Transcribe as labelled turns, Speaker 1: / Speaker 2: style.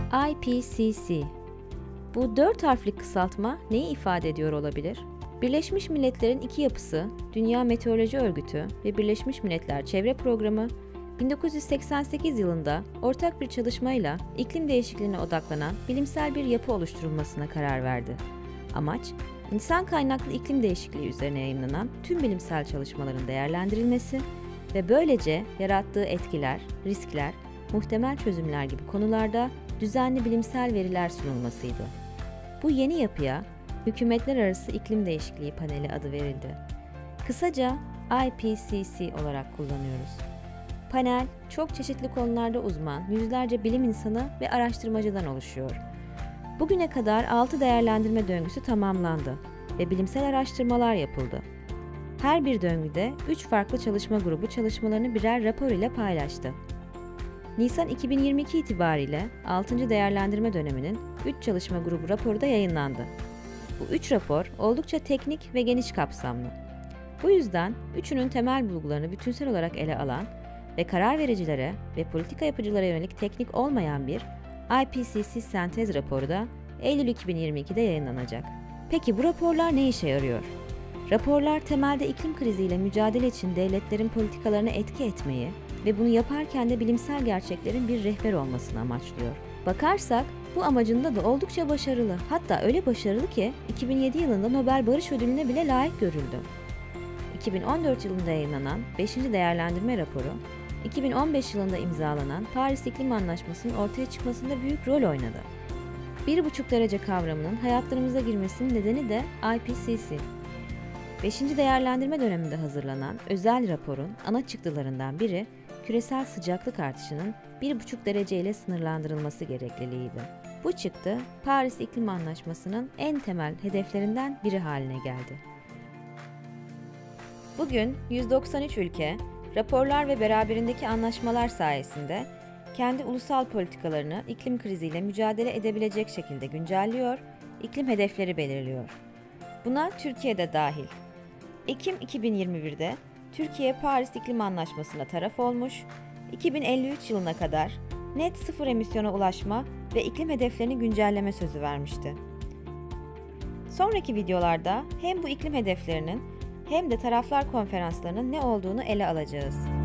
Speaker 1: IPCC. Bu 4 harflik kısaltma neyi ifade ediyor olabilir? Birleşmiş Milletler'in iki yapısı, Dünya Meteoroloji Örgütü ve Birleşmiş Milletler Çevre Programı, 1988 yılında ortak bir çalışmayla iklim değişikliğine odaklanan bilimsel bir yapı oluşturulmasına karar verdi. Amaç, insan kaynaklı iklim değişikliği üzerine yayınlanan tüm bilimsel çalışmaların değerlendirilmesi ve böylece yarattığı etkiler, riskler, muhtemel çözümler gibi konularda düzenli bilimsel veriler sunulmasıydı. Bu yeni yapıya Hükümetler Arası İklim Değişikliği Paneli adı verildi. Kısaca IPCC olarak kullanıyoruz. Panel, çok çeşitli konularda uzman yüzlerce bilim insanı ve araştırmacıdan oluşuyor. Bugüne kadar 6 değerlendirme döngüsü tamamlandı ve bilimsel araştırmalar yapıldı. Her bir döngüde 3 farklı çalışma grubu çalışmalarını birer rapor ile paylaştı. Nisan 2022 itibariyle 6. değerlendirme döneminin 3 çalışma grubu raporu da yayınlandı. Bu 3 rapor oldukça teknik ve geniş kapsamlı. Bu yüzden üçünün temel bulgularını bütünsel olarak ele alan ve karar vericilere ve politika yapıcılara yönelik teknik olmayan bir IPCC sentez raporu da Eylül 2022'de yayınlanacak. Peki bu raporlar ne işe yarıyor? Raporlar temelde iklim kriziyle mücadele için devletlerin politikalarına etki etmeyi ve bunu yaparken de bilimsel gerçeklerin bir rehber olmasını amaçlıyor. Bakarsak bu amacında da oldukça başarılı. Hatta öyle başarılı ki 2007 yılında Nobel Barış Ödülü'ne bile layık görüldü. 2014 yılında yayınlanan 5. değerlendirme raporu, 2015 yılında imzalanan Paris İklim Anlaşması'nın ortaya çıkmasında büyük rol oynadı. 1,5 derece kavramının hayatlarımıza girmesinin nedeni de IPCC. 5. değerlendirme döneminde hazırlanan özel raporun ana çıktılarından biri, küresel sıcaklık artışının 1,5 derece ile sınırlandırılması gerekliliğiydi. Bu çıktı, Paris İklim Anlaşması'nın en temel hedeflerinden biri haline geldi. Bugün 193 ülke, raporlar ve beraberindeki anlaşmalar sayesinde kendi ulusal politikalarını iklim kriziyle mücadele edebilecek şekilde güncelliyor, iklim hedefleri belirliyor. Buna Türkiye de dahil. Ekim 2021'de Türkiye Paris İklim Anlaşması'na taraf olmuş, 2053 yılına kadar net sıfır emisyona ulaşma ve iklim hedeflerini güncelleme sözü vermişti. Sonraki videolarda hem bu iklim hedeflerinin hem de taraflar konferanslarının ne olduğunu ele alacağız.